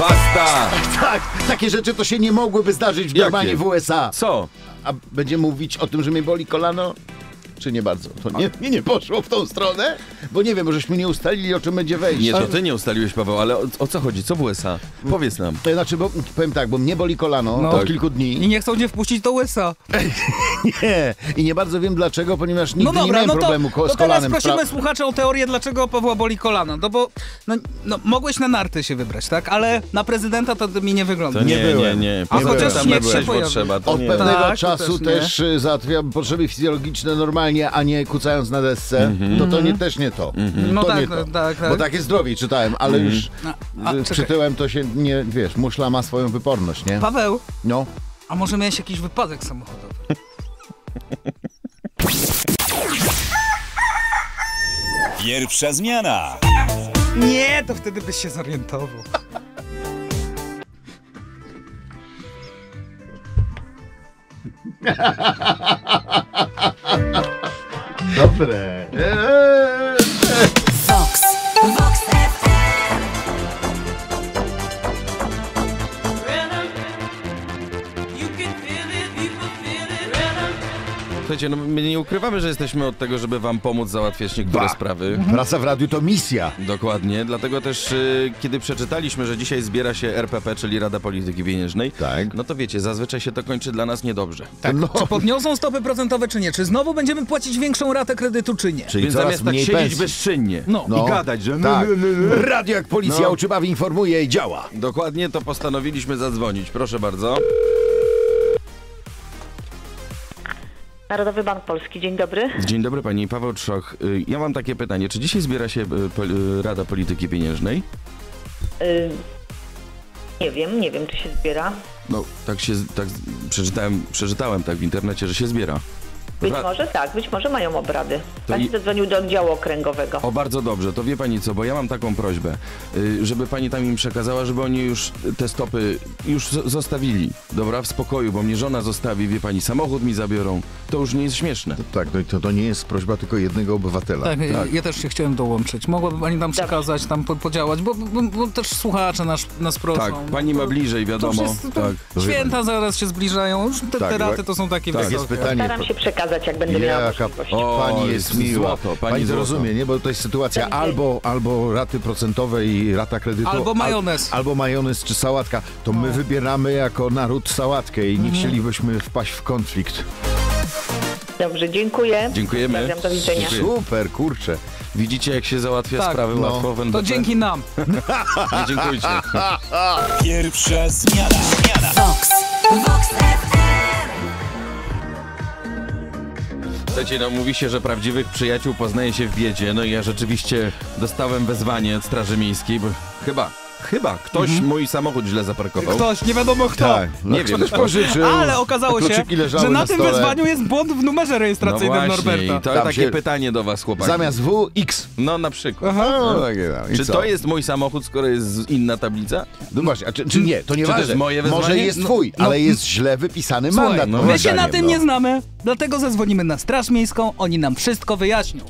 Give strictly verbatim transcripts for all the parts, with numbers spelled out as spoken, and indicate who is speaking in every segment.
Speaker 1: Basta!
Speaker 2: Tak, takie rzeczy to się nie mogłyby zdarzyć w normalnie w U S A.
Speaker 1: Co?
Speaker 2: A będziemy mówić o tym, że mnie boli kolano? Czy nie bardzo? To nie, nie, nie poszło w tą stronę? Bo nie wiem, bo żeśmy nie ustalili, o czym będzie wejść.
Speaker 1: Nie, to ty nie ustaliłeś, Paweł, ale o, o co chodzi? Co w U S A? Powiedz nam.
Speaker 2: To znaczy, bo powiem tak, bo mnie boli kolano
Speaker 3: No.
Speaker 2: od
Speaker 3: Tak.
Speaker 2: kilku dni.
Speaker 3: I nie chcą cię wpuścić do U S A.
Speaker 2: Nie, i nie bardzo wiem dlaczego, ponieważ nigdy
Speaker 3: No dobra,
Speaker 2: nie miałem
Speaker 3: no to,
Speaker 2: problemu ko-
Speaker 3: to
Speaker 2: z
Speaker 3: teraz
Speaker 2: kolanem.
Speaker 3: prosimy
Speaker 2: Pra-
Speaker 3: słuchaczy o teorię, dlaczego Pawła boli kolano. No bo no, no, mogłeś na narty się wybrać, tak? Ale na prezydenta to mi nie wygląda.
Speaker 1: To nie,
Speaker 2: Nie
Speaker 1: nie,
Speaker 2: byłem.
Speaker 1: nie. nie.
Speaker 3: A
Speaker 1: Poza
Speaker 3: chociaż
Speaker 1: tym
Speaker 3: śnieg
Speaker 1: tam
Speaker 3: się
Speaker 1: byłeś, bo
Speaker 3: pojawił.
Speaker 1: trzeba, to
Speaker 2: Od
Speaker 1: nie.
Speaker 2: pewnego
Speaker 3: Tak, to
Speaker 2: czasu
Speaker 3: też nie.
Speaker 2: też, y, załatwiam potrzeby fizjologiczne normalnie, a nie kucając na desce. To to nie, też nie to.
Speaker 3: No
Speaker 2: to
Speaker 3: tak,
Speaker 2: nie
Speaker 3: no,
Speaker 2: to.
Speaker 3: tak, tak.
Speaker 2: Bo takie zdrowie czytałem, ale już
Speaker 3: No, a,
Speaker 2: y,
Speaker 3: czekaj.
Speaker 2: przytyłem to się nie, wiesz, muszla ma swoją wyporność, nie?
Speaker 3: Paweł,
Speaker 2: No.
Speaker 3: a może miałeś jakiś wypadek samochodowy?
Speaker 4: Pierwsza zmiana.
Speaker 3: Nie, to wtedy byś się zorientował.
Speaker 2: Dobre. Eee.
Speaker 5: Vox, Vox F M.
Speaker 1: Słuchajcie, no my nie ukrywamy, że jesteśmy od tego, żeby wam pomóc załatwiać niektóre
Speaker 2: Ba.
Speaker 1: sprawy.
Speaker 2: Praca w radiu to misja.
Speaker 1: Dokładnie, dlatego też y, kiedy przeczytaliśmy, że dzisiaj zbiera się R P P, czyli Rada Polityki Pieniężnej,
Speaker 2: Tak.
Speaker 1: no to wiecie, zazwyczaj się to kończy dla nas niedobrze.
Speaker 2: Tak. No.
Speaker 3: Czy podniosą stopy procentowe, czy nie? Czy znowu będziemy płacić większą ratę kredytu, czy nie?
Speaker 2: Czyli
Speaker 1: Więc
Speaker 2: coraz
Speaker 1: zamiast tak
Speaker 2: mniej
Speaker 1: siedzieć
Speaker 2: pensji.
Speaker 1: bezczynnie
Speaker 3: No.
Speaker 2: No.
Speaker 1: i gadać, że
Speaker 2: Tak.
Speaker 1: no, no, no, no.
Speaker 2: Radio jak policja
Speaker 1: No.
Speaker 2: uczybawi, informuje i działa.
Speaker 1: Dokładnie to postanowiliśmy zadzwonić. Proszę bardzo.
Speaker 6: Narodowy Bank Polski, dzień dobry.
Speaker 1: Dzień dobry pani, Paweł Trzoch. Y, Ja mam takie pytanie, czy dzisiaj zbiera się y, pol- y, Rada Polityki Pieniężnej?
Speaker 6: Y, nie wiem, nie wiem, czy się zbiera.
Speaker 1: No, tak się, tak przeczytałem, przeczytałem tak w internecie, że się zbiera.
Speaker 6: Być
Speaker 1: Ra-
Speaker 6: może tak, być może mają obrady.
Speaker 1: To
Speaker 6: Pani
Speaker 1: i-
Speaker 6: zadzwonił do oddziału okręgowego.
Speaker 1: O, bardzo dobrze, to wie pani co, bo ja mam taką prośbę, y, żeby pani tam im przekazała, żeby oni już te stopy już z- zostawili, dobra, w spokoju, bo mnie żona zostawi, wie pani, samochód mi zabiorą, to już nie jest śmieszne.
Speaker 2: Tak, no i to, to nie jest prośba tylko jednego obywatela.
Speaker 3: Tak, ja- ja też się chciałem dołączyć. Mogłaby pani nam przekazać, tam po, podziałać, bo, bo, bo też słuchacze nas, nas proszą.
Speaker 1: Tak, pani ma bliżej,
Speaker 3: To
Speaker 1: wiadomo.
Speaker 3: wszyscy, to
Speaker 1: Tak.
Speaker 3: święta zaraz się zbliżają, już te,
Speaker 2: Tak,
Speaker 3: te raty
Speaker 2: tak.
Speaker 3: to są takie
Speaker 1: Tak,
Speaker 2: Jest
Speaker 3: wysokie.
Speaker 2: pytanie.
Speaker 6: Staram się przekazać, jak będę miała
Speaker 2: Jaka
Speaker 6: możliwość.
Speaker 1: O,
Speaker 2: pani
Speaker 1: jest
Speaker 2: jest miła.
Speaker 1: złoto, pani
Speaker 2: pani to
Speaker 1: złoto.
Speaker 2: rozumie, nie? Bo to jest sytuacja
Speaker 6: Będzie.
Speaker 2: albo, albo raty procentowe i rata kredytu.
Speaker 3: Albo
Speaker 2: al-
Speaker 3: majonez.
Speaker 2: albo majonez czy sałatka. To my wybieramy jako naród sałatkę i nie chcielibyśmy wpaść w konflikt.
Speaker 6: Dobrze, dziękuję.
Speaker 1: Dziękujemy.
Speaker 6: Pozdrawiam, do widzenia.
Speaker 1: Dziękuję.
Speaker 2: Super, kurczę.
Speaker 1: Widzicie, jak się załatwia
Speaker 3: Tak,
Speaker 1: sprawy
Speaker 2: no.
Speaker 1: łatwo w N B P?
Speaker 3: To dzięki nam.
Speaker 1: Nie dziękujcie.
Speaker 4: Pierwsza zmiana.
Speaker 5: Vox, Vox F M.
Speaker 1: Słuchajcie, no mówi się, że prawdziwych przyjaciół poznaje się w biedzie. No i ja rzeczywiście dostałem wezwanie od Straży Miejskiej, bo chyba, chyba ktoś mój samochód źle zaparkował.
Speaker 3: Ktoś, nie wiadomo kto.
Speaker 2: Tak,
Speaker 1: Nie
Speaker 2: nie
Speaker 1: wiem.
Speaker 2: wiem. Ktoś pożyczył.
Speaker 3: Ale okazało się,
Speaker 2: kluczyki leżały
Speaker 3: że na,
Speaker 2: na
Speaker 3: tym
Speaker 2: stole.
Speaker 3: wezwaniu jest błąd w numerze
Speaker 1: No
Speaker 3: rejestracyjnym
Speaker 1: właśnie,
Speaker 3: Norberta.
Speaker 1: i to
Speaker 2: Tam
Speaker 1: takie
Speaker 2: się-
Speaker 1: pytanie do was, chłopaki.
Speaker 2: Zamiast W, X.
Speaker 1: No na przykład.
Speaker 2: No, takie tam. I
Speaker 1: Czy
Speaker 2: co?
Speaker 1: to jest mój samochód, skoro jest inna tablica?
Speaker 2: No właśnie, a czy, czy nie? To nie
Speaker 1: to
Speaker 2: ważne.
Speaker 1: jest moje
Speaker 2: Może
Speaker 1: wezwanie?
Speaker 2: jest
Speaker 1: No,
Speaker 2: twój,
Speaker 3: no.
Speaker 2: ale jest źle wypisany
Speaker 3: Słuchaj,
Speaker 2: mandat.
Speaker 1: no
Speaker 2: moim
Speaker 3: my się na
Speaker 2: zdaniem,
Speaker 3: tym
Speaker 2: no.
Speaker 3: nie znamy, dlatego zadzwonimy na Straż Miejską, oni nam wszystko wyjaśnią.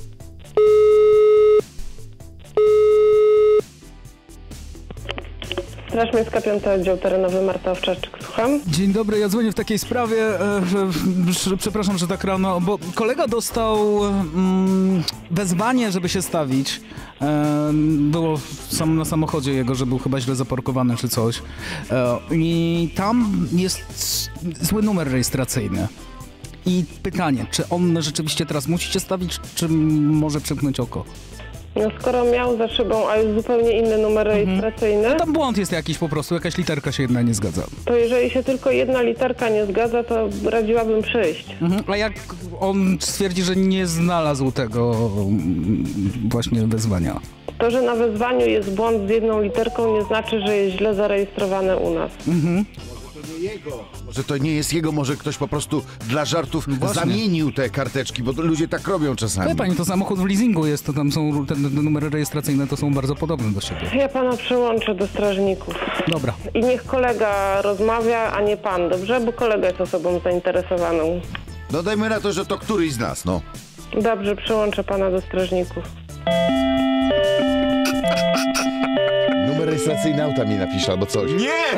Speaker 7: Straż Miejska, piąty Oddział Terenowy, Marta Owczarczyk, słucham.
Speaker 3: Dzień dobry, ja dzwonię w takiej sprawie, e, że, że, przepraszam, że tak rano, bo kolega dostał mm, wezwanie, żeby się stawić. E, było sam, na samochodzie jego, że był chyba źle zaparkowany czy coś. E, I tam jest zły numer rejestracyjny. I pytanie, czy on rzeczywiście teraz musi się stawić, czy może przymknąć oko?
Speaker 7: No skoro miał za szybą, a już zupełnie inny numer rejestracyjny,
Speaker 3: Tam błąd jest jakiś po prostu, jakaś literka się jedna nie zgadza.
Speaker 7: to jeżeli się tylko jedna literka nie zgadza, to radziłabym przyjść.
Speaker 3: Mhm. A jak on stwierdzi, że nie znalazł tego mm, właśnie wezwania?
Speaker 7: To, że na wezwaniu jest błąd z jedną literką, nie znaczy, że jest źle zarejestrowane u nas.
Speaker 2: Może to nie jest jego, może ktoś po prostu dla żartów
Speaker 3: Właśnie.
Speaker 2: zamienił te karteczki, bo to ludzie tak robią czasami.
Speaker 3: Wie pani, to samochód w leasingu jest, to tam są, te, te numery rejestracyjne to są bardzo podobne do siebie.
Speaker 7: Ja pana przyłączę do strażników.
Speaker 3: Dobra.
Speaker 7: I niech kolega rozmawia, a nie pan, dobrze? Bo kolega jest osobą zainteresowaną.
Speaker 2: No dajmy na to, że to któryś z nas, no.
Speaker 7: Dobrze, przyłączę pana do strażników.
Speaker 2: Numer rejestracyjny rejestracyjne auta mi napisze albo coś.
Speaker 1: Nie!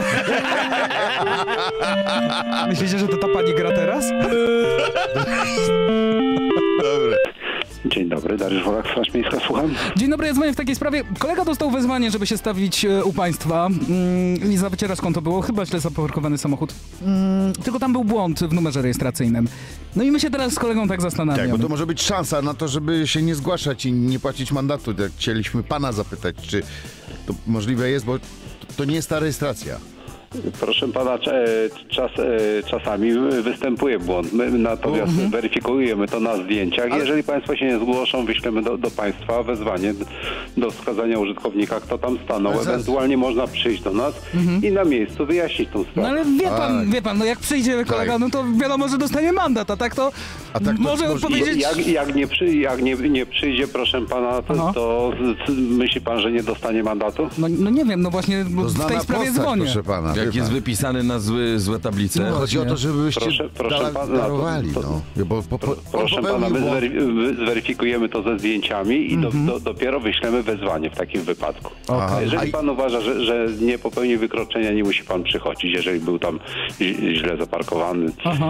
Speaker 3: Myślicie, że to ta pani gra teraz?
Speaker 2: Dobra.
Speaker 8: Dzień dobry, Dariusz Wolak, Straż Miejska, słucham.
Speaker 3: Dzień dobry, ja dzwonię w takiej sprawie. Kolega dostał wezwanie, żeby się stawić e, u państwa mm, i za wycieraczką to było, chyba źle zaparkowany samochód. Mm, tylko tam był błąd w numerze rejestracyjnym. No i my się teraz z kolegą tak zastanawiamy.
Speaker 2: Tak, bo to może być szansa na to, żeby się nie zgłaszać i nie płacić mandatu. Tak chcieliśmy pana zapytać, czy to możliwe jest, bo to nie jest ta rejestracja.
Speaker 8: Proszę pana, czas, czasami występuje błąd. My natomiast
Speaker 2: Mhm.
Speaker 8: weryfikujemy to na zdjęciach.
Speaker 2: Ale-
Speaker 8: Jeżeli państwo się nie zgłoszą, wyślemy do, do państwa wezwanie do wskazania użytkownika, kto tam stanął.
Speaker 2: Ale zaraz-
Speaker 8: Ewentualnie można przyjść do nas i na miejscu wyjaśnić tą
Speaker 3: No
Speaker 8: sprawę.
Speaker 3: ale wie pan,
Speaker 2: Tak.
Speaker 3: wie pan, no jak przyjdzie kolega,
Speaker 2: Tak.
Speaker 3: no to wiadomo, że dostanie mandat, a tak to,
Speaker 2: A tak to
Speaker 3: może
Speaker 2: może-
Speaker 3: powiedzieć...
Speaker 8: Jak, jak, nie, przy, jak nie, nie przyjdzie, proszę pana,
Speaker 3: Aha.
Speaker 8: to, to z- myśli pan, że nie dostanie mandatu?
Speaker 3: No, no nie wiem, no właśnie bo
Speaker 2: To
Speaker 3: w tej
Speaker 2: znana
Speaker 3: sprawie
Speaker 2: postać,
Speaker 3: dzwonię.
Speaker 2: proszę pana. wie
Speaker 1: Jak jest
Speaker 2: pan.
Speaker 1: wypisany na zły, złe tablice.
Speaker 2: No, chodzi o to, żebyście
Speaker 8: Proszę- proszę
Speaker 2: dala-
Speaker 8: pana,
Speaker 2: darowali,
Speaker 8: to-
Speaker 2: no. Bo, po, po,
Speaker 8: Proszę
Speaker 2: on
Speaker 8: pana, my
Speaker 2: popełnił błąd.
Speaker 8: zwery- zweryfikujemy to ze zdjęciami i do, do, dopiero wyślemy wezwanie w takim wypadku.
Speaker 2: Aha.
Speaker 8: Jeżeli
Speaker 2: A-
Speaker 8: pan uważa, że, że nie popełni wykroczenia, nie musi pan przychodzić, jeżeli był tam ź- źle zaparkowany.
Speaker 3: Aha.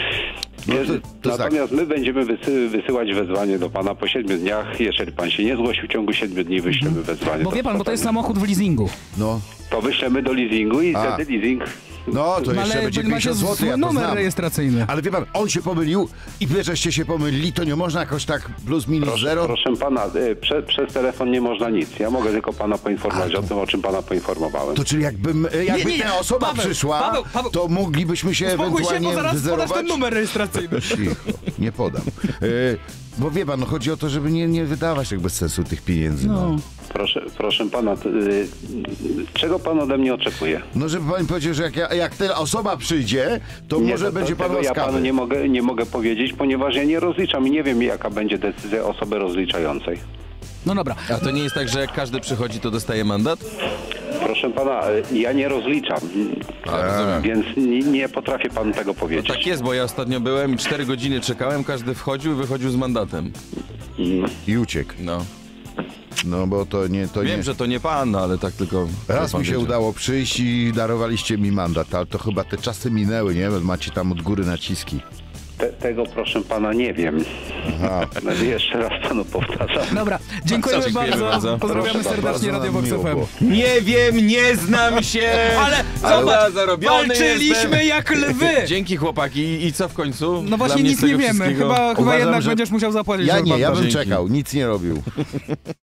Speaker 2: No to-
Speaker 8: Jest-
Speaker 2: to tak.
Speaker 8: Natomiast my będziemy wysy, wysyłać wezwanie do pana po siedmiu dniach. Jeżeli pan się nie zgłosił w ciągu siedmiu dni, wyślemy wezwanie.
Speaker 3: Bo
Speaker 8: do
Speaker 3: wie pan, bo to jest
Speaker 8: wskazania.
Speaker 3: samochód w leasingu.
Speaker 2: No,
Speaker 8: To wyślemy do leasingu i
Speaker 2: A.
Speaker 8: wtedy leasing...
Speaker 2: no to
Speaker 3: No
Speaker 2: jeszcze
Speaker 3: ale
Speaker 2: będzie
Speaker 3: macie
Speaker 2: pięćdziesiąt złotych,
Speaker 3: zły
Speaker 2: ja to
Speaker 3: numer
Speaker 2: znam.
Speaker 3: rejestracyjny.
Speaker 2: Ale wie pan, on się pomylił i wy żeście się pomylili, to nie można jakoś tak plus minus
Speaker 8: Proszę,
Speaker 2: zero?
Speaker 8: proszę pana, y, prze, przez telefon nie można nic. Ja mogę tylko pana poinformować
Speaker 2: A,
Speaker 8: o
Speaker 2: to-
Speaker 8: tym, o czym pana poinformowałem.
Speaker 2: To czyli jakbym, e, jakby
Speaker 3: nie, nie,
Speaker 2: ta osoba
Speaker 3: Paweł,
Speaker 2: przyszła,
Speaker 3: Paweł, Paweł.
Speaker 2: to moglibyśmy się
Speaker 3: Spokój się,
Speaker 2: ewentualnie
Speaker 3: bo zaraz podasz
Speaker 2: wyzerować.
Speaker 3: ten numer rejestracyjny.
Speaker 2: Cicho, nie podam. E, bo wie pan, no chodzi o to, żeby nie, nie wydawać tak bez sensu tych pieniędzy. No,
Speaker 3: No.
Speaker 8: Proszę, proszę pana, t- y, czego pan ode mnie oczekuje?
Speaker 2: no żeby pan powiedział, że jak, ja, jak ta osoba przyjdzie, to
Speaker 8: Nie,
Speaker 2: może
Speaker 8: to-
Speaker 2: będzie
Speaker 8: to-
Speaker 2: pan
Speaker 8: tego ja
Speaker 2: łaskawy.
Speaker 8: panu nie mogę, nie mogę powiedzieć, ponieważ ja nie rozliczam i nie wiem, jaka będzie decyzja osoby rozliczającej.
Speaker 3: No dobra.
Speaker 1: A to nie jest tak, że jak każdy przychodzi, to dostaje mandat?
Speaker 8: Proszę pana, y, ja nie rozliczam,
Speaker 1: A, rozumiem.
Speaker 8: więc nie, nie potrafię panu tego
Speaker 1: No
Speaker 8: powiedzieć.
Speaker 1: tak jest, bo ja ostatnio byłem i cztery godziny czekałem, każdy wchodził i wychodził z mandatem.
Speaker 2: I uciekł.
Speaker 1: No.
Speaker 2: No bo to nie, to
Speaker 1: Wiem,
Speaker 2: nie.
Speaker 1: że to nie pan, ale tak tylko...
Speaker 2: Raz
Speaker 1: pan
Speaker 2: mi się
Speaker 1: wiedział.
Speaker 2: udało przyjść i darowaliście mi mandat, ale to chyba te czasy minęły, nie? Macie tam od góry naciski.
Speaker 8: Te, tego, proszę pana, nie wiem.
Speaker 2: Aha.
Speaker 8: No, jeszcze raz panu powtarzam.
Speaker 3: Dobra, dziękujemy,
Speaker 1: Dziękujemy
Speaker 3: bardzo.
Speaker 1: bardzo.
Speaker 3: Pozdrawiamy
Speaker 8: Proszę
Speaker 3: serdecznie
Speaker 2: bardzo,
Speaker 3: Radio Vox
Speaker 2: miło
Speaker 3: F M.
Speaker 2: było.
Speaker 1: Nie wiem, nie znam się!
Speaker 3: Ale
Speaker 1: Ale
Speaker 3: zobacz,
Speaker 1: zarobiony
Speaker 3: walczyliśmy
Speaker 1: jestem.
Speaker 3: jak lwy.
Speaker 1: Dzięki chłopaki. I co w końcu?
Speaker 3: No
Speaker 1: Dla
Speaker 3: właśnie
Speaker 1: mnie
Speaker 3: nic
Speaker 1: z tego
Speaker 3: nie wiemy.
Speaker 1: wszystkiego?
Speaker 3: Chyba, chyba
Speaker 2: Uważam,
Speaker 3: jednak
Speaker 2: że-
Speaker 3: będziesz musiał zapłacić.
Speaker 2: Ja
Speaker 3: za
Speaker 2: nie, ja
Speaker 3: mandat.
Speaker 2: bym
Speaker 1: Dzięki.
Speaker 2: czekał, nic nie robił.